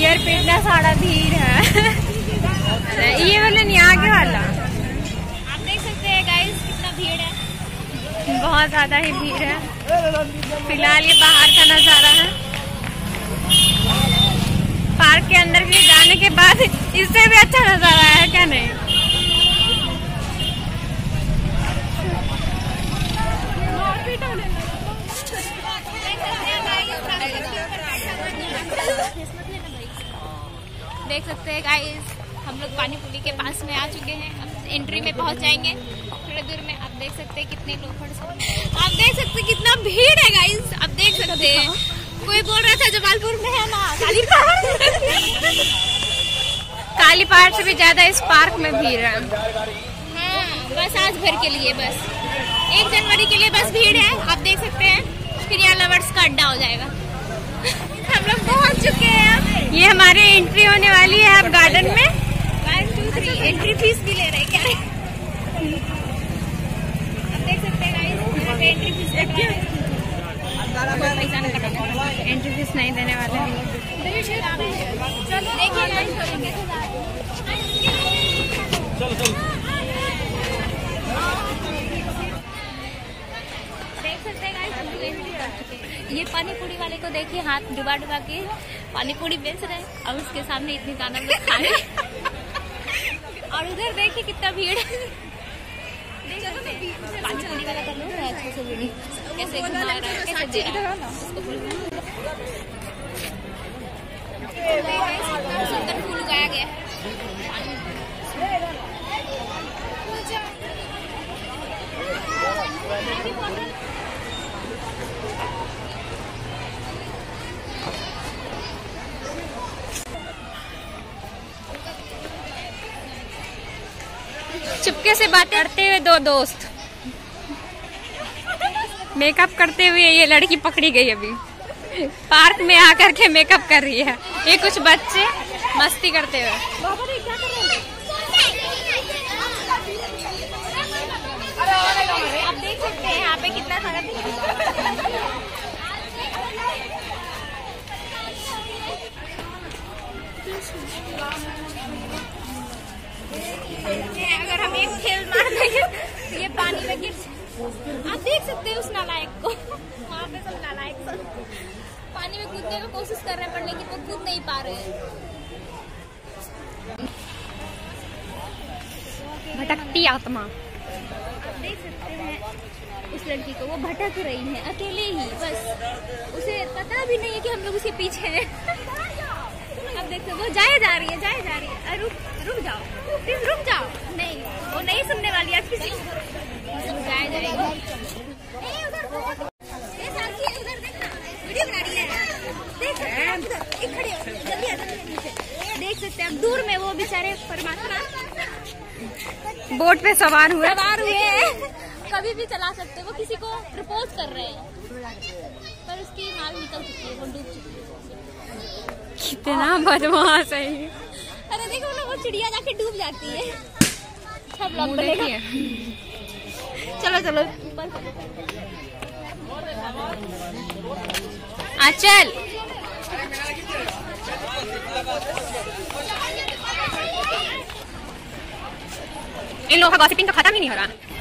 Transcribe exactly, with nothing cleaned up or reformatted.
इधर पे इतना सारा भीड़ है। ये वाला नहीं, आगे वाला। आप देख सकते हैं गाइस कितना भीड़ है, बहुत ज्यादा ही भीड़ है। फिलहाल ये बाहर का नजारा है। पार्क के अंदर भी जाने के बाद इससे भी अच्छा नजारा है, क्या नहीं? देख सकते हैं गाइस हम लोग पानी पूरी के पास में आ चुके हैं। अब एंट्री में पहुंच जाएंगे थोड़ी देर में। आप देख सकते हैं कितने लोग, आप देख सकते हैं कितना भीड़ है गाइस। आप देख सकते हैं, कोई बोल रहा था जमालपुर में है ना काली पहाड़। काली पहाड़ से भी ज्यादा इस पार्क में भीड़ है। हाँ, बस आज भर के लिए, बस एक जनवरी के लिए बस भीड़ है। आप देख सकते हैं, फिर यहाँ लवर्स का अड्डा हो जाएगा। हम लोग पहुंच चुके हैं। ये हमारी एंट्री होने वाली है अब गार्डन में। One two three entry fees भी ले रहे हैं क्या? आप देख सकते हैं गाइस, एंट्री फीस पैसा नहीं कटेगा। एंट्री फीस नहीं देने वाले हैं। चलो देखिए गाइस, चलो चलो देख सकते हैं गाइस, हम लोग एंट्री कर चुके हैं। ये पानी पूरी वाले को देखिए, हाथ डुबा डुबा के पानी पूरी बेच रहे हैं और उसके सामने इतनी ज्यादा लोग खा रहे हैं। और उधर देखिए कितना भीड़ है। पानी पूरी वाला कर लो अच्छे से वीडियो कैसे घुमा रहा है, कैसे दे रहा है उसको। सुंदर फूल उगाया गया है। चुपके से बातें करते हुए दो दोस्त मेकअप करते हुए, ये लड़की पकड़ी गई अभी पार्क में आकर के मेकअप कर रही है। ये कुछ बच्चे मस्ती करते हुए। आप देख सकते हैं यहाँ पे कितना सारा अगर हम एक खेल मार देंगे तो ये पानी में गिर। आप देख सकते हैं उस नालायक को, वहाँ पे सब नालायक सब पानी में कूदने की कोशिश कर रहे हैं पर लेकिन वो कूद नहीं पा रहे हैं। भटकती आत्मा। आप देख सकते हैं उस लड़की को, वो भटक रही है अकेले ही, बस उसे पता भी नहीं है कि हम लोग उसके पीछे हैं। अब देखो वो जाए जा रही है, जाए जा रही है। रुक रुक जाओ प्लीज, रुक जाओ। नहीं, वो नहीं सुनने वाली है किसी। जाए जाएगी। वीडियो बना रही है, देख सकते हैं उधर एक खड़े हो, जल्दी आ जाओ नीचे। देख सकते हैं दूर में वो बेचारे परमात्मा बोट पे सवार हुए सवार हुए कभी भी चला सकते। वो किसी को प्रपोज कर रहे हैं पर उसकी नाल निकल चुकी है, वो डूब चुकी है। कितना बदमाश है। अरे देखो ना, वो चिड़िया जाके डूब जाती है। सब लोग चलो चलो ऊपर आचल। इन लोगों का गॉसिपिंग तो खत्म ही नहीं हो रहा।